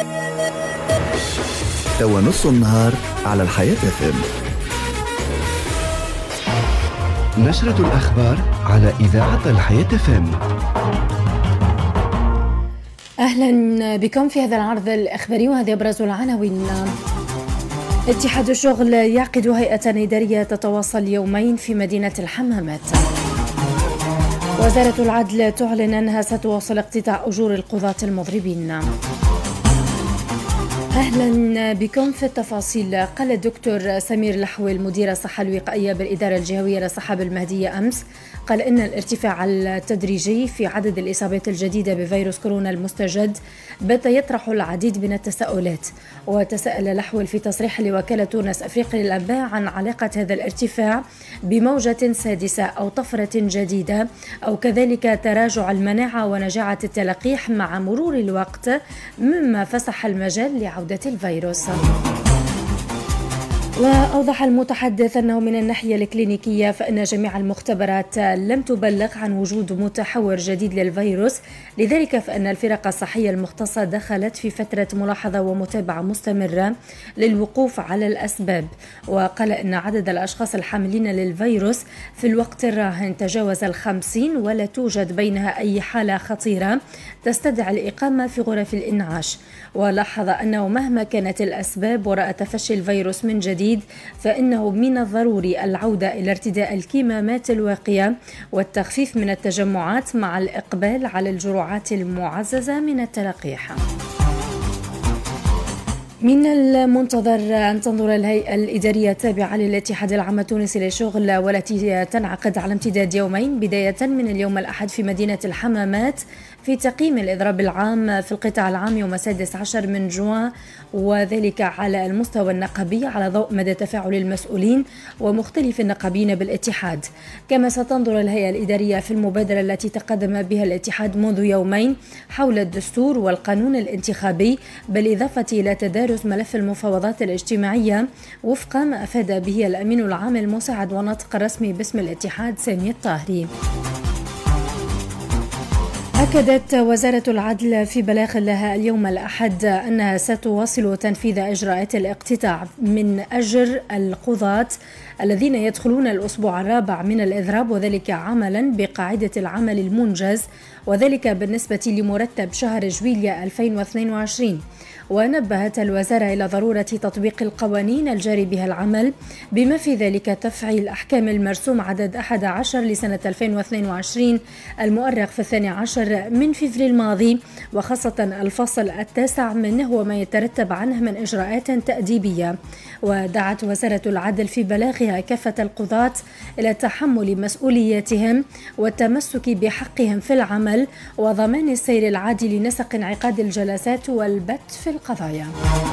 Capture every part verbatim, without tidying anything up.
توا نص النهار على الحياة اف ام. نشرة الأخبار على إذاعة الحياة اف ام. أهلا بكم في هذا العرض الإخباري، وهذه أبرز العناوين. اتحاد الشغل يعقد هيئة إدارية تتواصل يومين في مدينة الحمامات. وزارة العدل تعلن أنها ستواصل اقتطاع أجور القضاة المضربين. أهلا بكم في التفاصيل. قال الدكتور سمير لحوي المدير الصحة الوقائية بالإدارة الجهوية للصحة بالمهدية أمس، قال إن الارتفاع التدريجي في عدد الإصابات الجديدة بفيروس كورونا المستجد بات يطرح العديد من التساؤلات. وتساءل لحوي في تصريح لوكالة تونس أفريقيا للأنباء عن علاقة هذا الارتفاع بموجة سادسة أو طفرة جديدة، أو كذلك تراجع المناعة ونجاعة التلقيح مع مرور الوقت، مما فسح المجال لعودة الفيروس. وأوضح المتحدث أنه من الناحية الكلينيكية فإن جميع المختبرات لم تبلغ عن وجود متحور جديد للفيروس، لذلك فإن الفرق الصحية المختصة دخلت في فترة ملاحظة ومتابعة مستمرة للوقوف على الأسباب. وقال إن عدد الأشخاص الحاملين للفيروس في الوقت الراهن تجاوز الخمسين، ولا توجد بينها أي حالة خطيرة تستدعي الإقامة في غرف الإنعاش. ولاحظ أنه مهما كانت الأسباب وراء تفشي الفيروس من جديد، فإنه من الضروري العودة إلى ارتداء الكمامات الواقية والتخفيف من التجمعات مع الإقبال على الجرعات المعززة من التلقيح. من المنتظر أن تنظر الهيئة الإدارية التابعة للاتحاد العام التونسي للشغل، والتي تنعقد على امتداد يومين بداية من اليوم الأحد في مدينة الحمامات، في تقييم الإضراب العام في القطاع العام يوم السادس عشر من جوان، وذلك على المستوى النقابي على ضوء مدى تفاعل المسؤولين ومختلف النقابين بالاتحاد. كما ستنظر الهيئة الإدارية في المبادرة التي تقدم بها الاتحاد منذ يومين حول الدستور والقانون الانتخابي، بالإضافة إلى تدارس ملف المفاوضات الاجتماعية وفق ما أفاد به الأمين العام المساعد والناطق الرسمي باسم الاتحاد سامي الطاهري. أكدت وزارة العدل في بلاغ لها اليوم الأحد أنها ستواصل تنفيذ إجراءات الاقتطاع من أجر القضاة الذين يدخلون الأسبوع الرابع من الإضراب، وذلك عملا بقاعدة العمل المنجز، وذلك بالنسبة لمرتب شهر جويلية ألفين واثنين وعشرين. ونبهت الوزارة إلى ضرورة تطبيق القوانين الجاري بها العمل، بما في ذلك تفعيل أحكام المرسوم عدد أحد عشر لسنة ألفين واثنين وعشرين المؤرخ في الثاني عشر من فبراير الماضي، وخاصة الفصل التاسع منه وما يترتب عنه من إجراءات تأديبية. ودعت وزارة العدل في بلاغها كافة القضاة إلى تحمل مسؤولياتهم والتمسك بحقهم في العمل، وضمان السير العادي لنسق انعقاد الجلسات والبت في القضايا.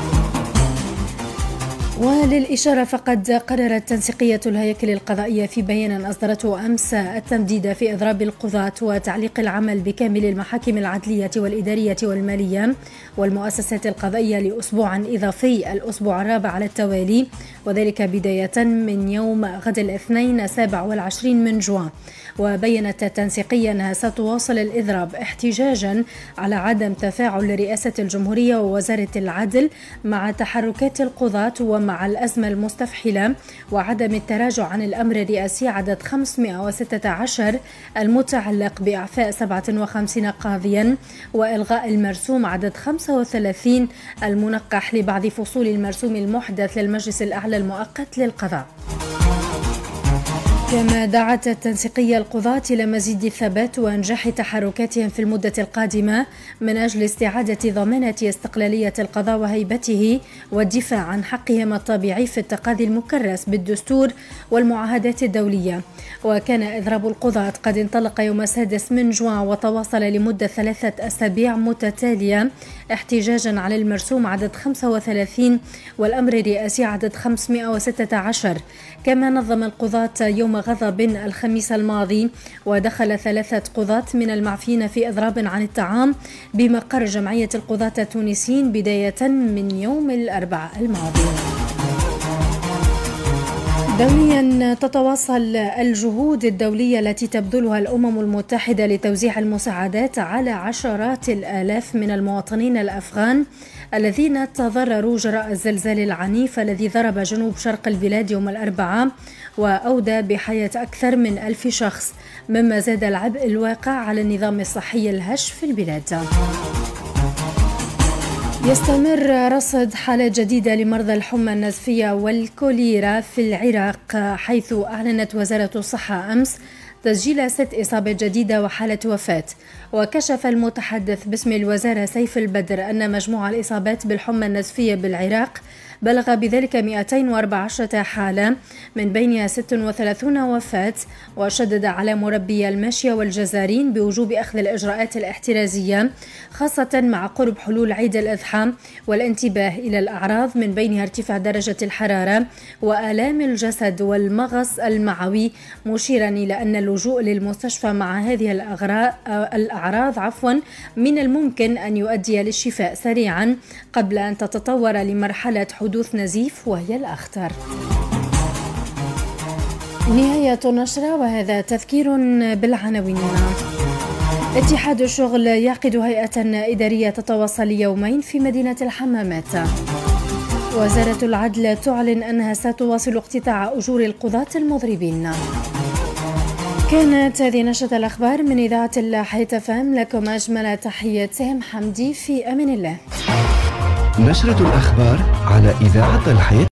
وللإشارة فقد قررت تنسيقية الهياكل القضائية في بيان أصدرته أمس التمديد في إضراب القضاة وتعليق العمل بكامل المحاكم العدلية والإدارية والمالية والمؤسسات القضائية لأسبوع إضافي الأسبوع الرابع على التوالي، وذلك بداية من يوم غد الاثنين السابع والعشرين من جوان. وبينت التنسيقية أنها ستواصل الإضراب احتجاجا على عدم تفاعل رئاسة الجمهورية ووزارة العدل مع تحركات القضاة ومع الأزمة المستفحلة، وعدم التراجع عن الأمر الرئاسي عدد خمسمائة وستة عشر المتعلق بإعفاء سبعة وخمسين قاضيا، وإلغاء المرسوم عدد خمسة وثلاثين المنقح لبعض فصول المرسوم المحدث للمجلس الأعلى المؤقت للقضاء. كما دعت التنسيقية القضاة إلى مزيد الثبات وإنجاح تحركاتهم في المدة القادمة من أجل استعادة ضمانة استقلالية القضاء وهيبته والدفاع عن حقهم الطبيعي في التقاضي المكرس بالدستور والمعاهدات الدولية. وكان إضراب القضاة قد انطلق يوم السادس من جوان وتواصل لمدة ثلاثة أسابيع متتالية احتجاجا على المرسوم عدد خمسة وثلاثين والأمر الرئاسي عدد خمسمائة وستة عشر. كما نظم القضاة يوم غضب الخميس الماضي، ودخل ثلاثة قضاة من المعفيين في إضراب عن الطعام بمقر جمعية القضاة التونسيين بداية من يوم الأربعاء الماضي. دوليا تتواصل الجهود الدولية التي تبذلها الأمم المتحدة لتوزيع المساعدات على عشرات الآلاف من المواطنين الأفغان الذين تضرروا جراء الزلزال العنيف الذي ضرب جنوب شرق البلاد يوم الأربعاء وأودى بحياة أكثر من ألف شخص، مما زاد العبء الواقع على النظام الصحي الهش في البلاد. يستمر رصد حالات جديدة لمرضى الحمى النزفية والكوليرا في العراق، حيث أعلنت وزارة الصحة أمس تسجيل ست إصابات جديدة وحالة وفاة. وكشف المتحدث باسم الوزارة سيف البدر أن مجموع الإصابات بالحمى النزفية بالعراق بلغ بذلك مئتين وأربعة عشر حالة، من بينها ست وثلاثين وفاة. وشدد على مربي الماشية والجزارين بوجوب أخذ الإجراءات الاحترازية خاصة مع قرب حلول عيد الأضحى، والانتباه إلى الأعراض من بينها ارتفاع درجة الحرارة وآلام الجسد والمغص المعوي، مشيرا إلى أن اللجوء للمستشفى مع هذه الأغراض الأعراض عفوا من الممكن أن يؤدي للشفاء سريعا قبل أن تتطور لمرحلة حدوث نزيف وهي الأخطر. نهاية النشرة وهذا تذكير بالعناوين. اتحاد الشغل يعقد هيئة إدارية تتواصل يومين في مدينة الحمامات. وزارة العدل تعلن أنها ستواصل اقتطاع أجور القضاة المضربين. كانت هذه نشرة الأخبار من إذاعة الحياة اف ام، لكم أجمل تحيات سهم حمدي، في أمان الله. نشرة الأخبار على إذاعة الحياة.